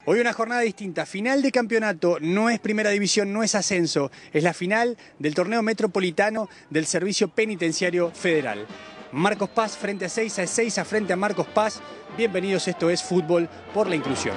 Hoy una jornada distinta, final de campeonato, no es primera división, no es ascenso, es la final del torneo metropolitano del Servicio Penitenciario Federal. Marcos Paz frente a Ezeiza, Ezeiza frente a Marcos Paz. Bienvenidos, esto es Fútbol por la Inclusión.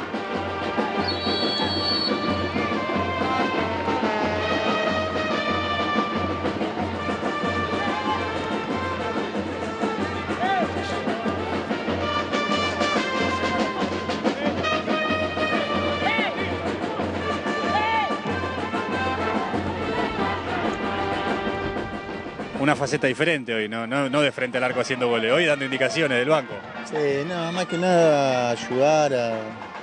Una faceta diferente hoy, no de frente al arco haciendo goles, hoy dando indicaciones del banco. Sí, no, más que nada ayudar a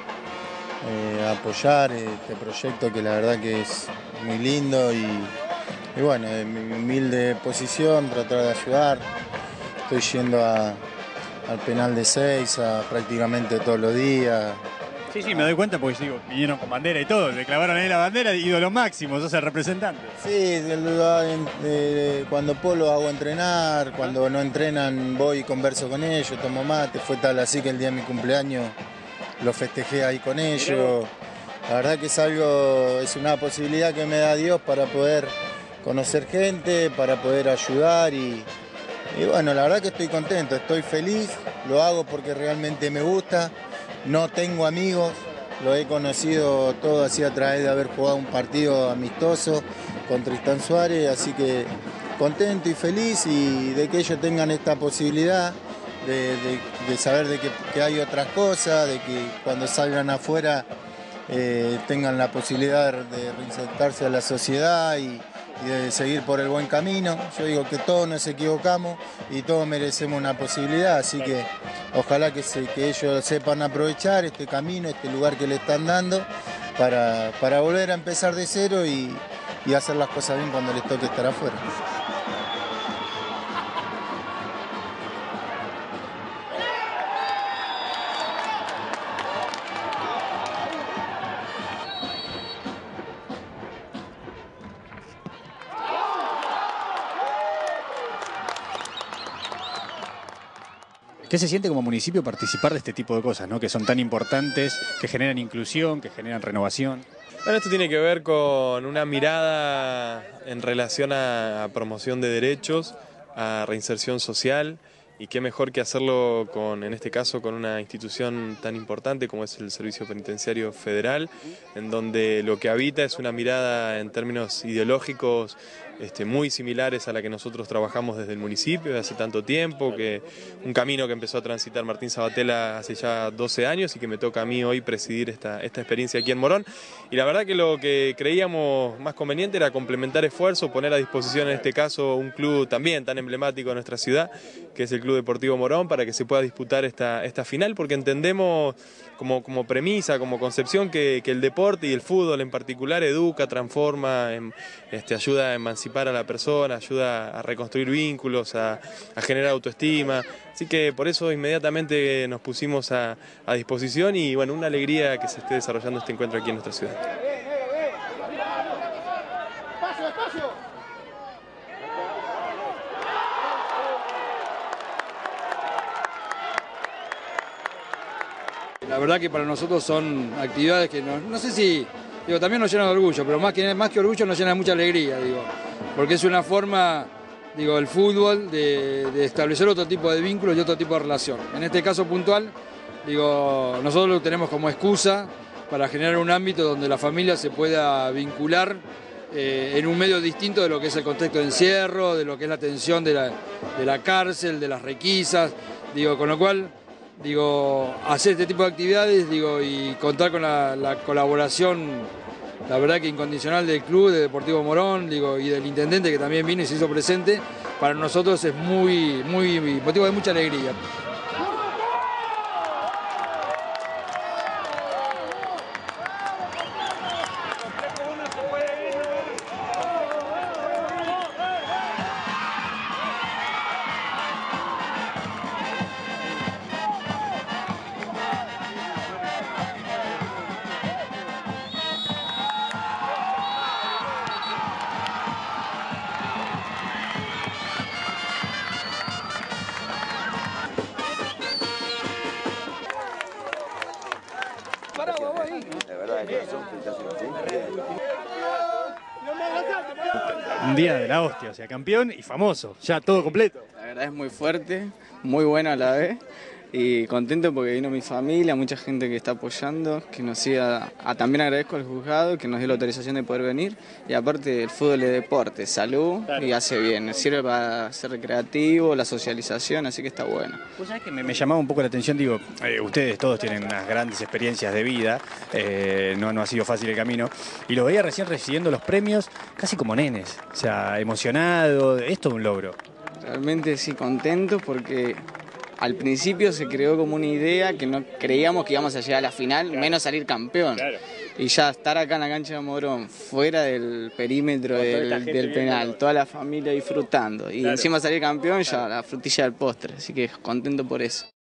apoyar este proyecto que la verdad que es muy lindo y bueno, en mi humilde posición tratar de ayudar. Estoy yendo al penal de Ezeiza prácticamente todos los días. Sí, me doy cuenta porque digo, vinieron con bandera y todo, le clavaron ahí la bandera, ídolo máximo, sos el representante. Sí, cuando puedo los hago entrenar, cuando no entrenan voy y converso con ellos, tomo mate, fue tal así que el día de mi cumpleaños lo festejé ahí con ellos. La verdad que es una posibilidad que me da Dios para poder conocer gente, para poder ayudar y bueno, la verdad que estoy contento, estoy feliz, lo hago porque realmente me gusta. No tengo amigos, lo he conocido todo así a través de haber jugado un partido amistoso con Tristán Suárez, así que contento y feliz y de que ellos tengan esta posibilidad de saber de que hay otras cosas, de que cuando salgan afuera tengan la posibilidad de reinsertarse a la sociedad y de seguir por el buen camino. Yo digo que todos nos equivocamos y todos merecemos una posibilidad, así que ojalá que ellos sepan aprovechar este camino, este lugar que le están dando para volver a empezar de cero y hacer las cosas bien cuando les toque estar afuera. ¿Qué se siente como municipio participar de este tipo de cosas, ¿no? Que son tan importantes, que generan inclusión, que generan renovación? Bueno, esto tiene que ver con una mirada en relación a promoción de derechos, a reinserción social, y qué mejor que hacerlo en este caso con una institución tan importante como es el Servicio Penitenciario Federal, en donde lo que habita es una mirada en términos ideológicos muy similares a la que nosotros trabajamos desde el municipio de hace tanto tiempo, que un camino que empezó a transitar Martín Sabatella hace ya 12 años y que me toca a mí hoy presidir esta experiencia aquí en Morón. Y la verdad que lo que creíamos más conveniente era complementar esfuerzos, poner a disposición en este caso un club también tan emblemático de nuestra ciudad, que es el Club Deportivo Morón, para que se pueda disputar esta final, porque entendemos como premisa, como concepción que el deporte y el fútbol en particular educa, transforma, ayuda a emancipar a la persona, ayuda a reconstruir vínculos, a generar autoestima. Así que por eso inmediatamente nos pusimos a disposición y bueno, una alegría que se esté desarrollando este encuentro aquí en nuestra ciudad. La verdad que para nosotros son actividades que no sé si, también nos llenan de orgullo, pero más que orgullo nos llena de mucha alegría, porque es una forma, el fútbol, de establecer otro tipo de vínculos y otro tipo de relación. En este caso puntual, nosotros lo tenemos como excusa para generar un ámbito donde la familia se pueda vincular en un medio distinto de lo que es el contexto de encierro, de lo que es la tensión de la cárcel, de las requisas, con lo cual hacer este tipo de actividades y contar con la colaboración, la verdad que incondicional del club, de Deportivo Morón, y del intendente que también vino y se hizo presente, para nosotros es muy motivo de mucha alegría. De verdad, de corazón, felicitaciones. Un día de la hostia, o sea, campeón y famoso, ya todo completo. La verdad es muy fuerte, muy bueno a la vez y contento porque vino mi familia, mucha gente que está apoyando, que nos siga, también agradezco al juzgado que nos dio la autorización de poder venir y aparte el fútbol es deporte, salud y hace bien, sirve para ser recreativo, la socialización, así que está bueno. Vos sabés que me llamaba un poco la atención, digo, ustedes todos tienen unas grandes experiencias de vida, no ha sido fácil el camino, y lo veía recién recibiendo los premios casi como nenes, o sea, emocionado, esto es un logro. Realmente sí, contento porque al principio se creó como una idea que no creíamos que íbamos a llegar a la final, menos salir campeón. Y ya estar acá en la cancha de Morón, fuera del perímetro del penal, toda la familia disfrutando. Y encima salir campeón, ya la frutilla del postre. Así que contento por eso.